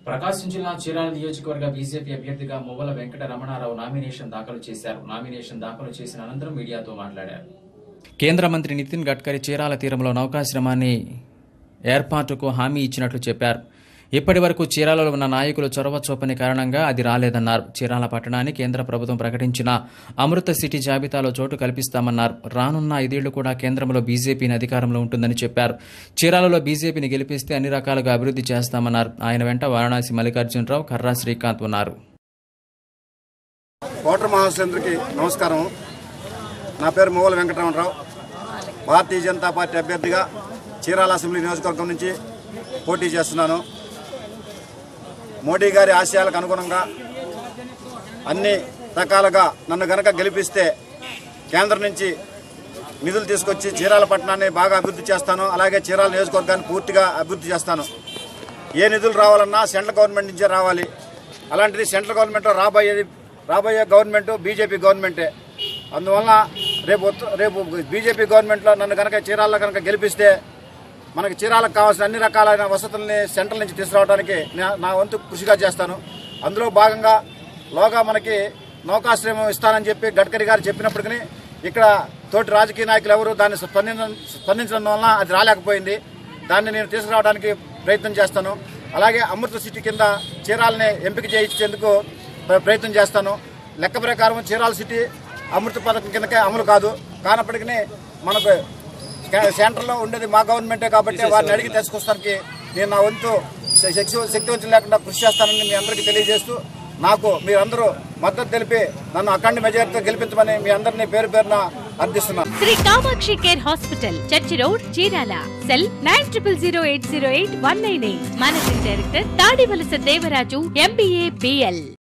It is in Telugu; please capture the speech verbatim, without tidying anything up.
ప్రకాశం జిల్లా చీరాల నియోజకవర్గ బీజేపీ అభ్యర్థిగా మువ్వల వెంకట రమణారావు నామినేషన్ దాఖలు చేశారు. నామినేషన్ దాఖలు చేసిన అనంతరం మీడియాతో మాట్లాడారు. కేంద్ర మంత్రి నితిన్ గడ్కరీ చీరాల తీరంలో నౌకాశ్రమాన్ని ఏర్పాటుకు హామీ ఇచ్చినట్లు చెప్పారు. ఇప్పటి వరకు చీరాలలో ఉన్న నాయకులు చొరవ చూపని కారణంగా అది రాలేదన్నారు. చీరాల పట్టణాన్ని కేంద్ర ప్రభుత్వం ప్రకటించిన అమృత సిటీ జాబితాలో చోటు కల్పిస్తామన్నారు. రానున్న ఐదేళ్లు కూడా కేంద్రంలో బీజేపీని అధికారంలో ఉంటుందని చెప్పారు. చీరాలలో బీజేపీని గెలిపిస్తే అన్ని రకాలుగా అభివృద్ధి చేస్తామన్నారు. ఆయన వెంట వారణాసి మల్లికార్జునరావు, కర్రా శ్రీకాంత్ ఉన్నారు. ఓటర్ మహాశయులందరికీ నమస్కారం. నా పేరు మువ్వల వెంకటరమణరావు. భారతీయ జనతా పార్టీ అభ్యర్థిగా చీరాల అసెంబ్లీ నియోజకవర్గం నుంచి పోటీ చేస్తున్నాను. మోడీ గారి ఆశయాలకు అనుగుణంగా అన్ని రకాలుగా నన్ను గనక గెలిపిస్తే కేంద్రం నుంచి నిధులు తీసుకొచ్చి చీరాల పట్టణాన్ని బాగా అభివృద్ధి చేస్తాను. అలాగే చీరాల నియోజకవర్గాన్ని పూర్తిగా అభివృద్ధి చేస్తాను. ఏ నిధులు రావాలన్నా సెంట్రల్ గవర్నమెంట్ నుంచే రావాలి. అలాంటిది సెంట్రల్ గవర్నమెంట్లో రాబోయేది రాబోయే గవర్నమెంట్ బీజేపీ గవర్నమెంటే. అందువలన రేపు రేపు బీజేపీ గవర్నమెంట్లో నన్ను కనుక చీరాల్లో కనుక గెలిపిస్తే మనకి చీరాలకు కావాల్సిన అన్ని రకాలైన వసతుల్ని సెంట్రల్ నుంచి తీసుకురావడానికి నా వంతు కృషిగా చేస్తాను. అందులో భాగంగా లోగా మనకి నౌకాశ్రయం ఇస్తానని చెప్పి గడ్కరీ గారు చెప్పినప్పటికీ ఇక్కడ తోటి రాజకీయ నాయకులు ఎవరు దాన్ని స్పందించ స్పందించడం వలన అది రాలేకపోయింది. దాన్ని నేను తీసుకురావడానికి ప్రయత్నం చేస్తాను. అలాగే అమృత సిటీ కింద చీరాలని ఎంపిక చేయించేందుకు ప్రయత్నం చేస్తాను. లెక్క ప్రకారం చీరాల సిటీ అమృత పథకం కిందకే అమలు కాదు. కానప్పటికీ మనకు సెంటర్లో ఉండేది మా గవర్నమెంటే కాబట్టి వారిని అడిగి తీసుకొస్తానికి నేను నా వంతు శక్తివంతం లేకుండా కృషి చేస్తానని మీ అందరికీ తెలియజేస్తూ నాకు మీరందరూ మద్దతు తెలిపి నన్ను అఖండ మెజారిటీతో గెలిపించమని మీ అందరినీ పేరు పేరున అర్థిస్తున్నాను. Shri Kamakshi care hospital, church road, Chirala. Cell nine triple zero eight zero eight one nine eight. Managing director Tadivalasa Devaraju, MBA, BL.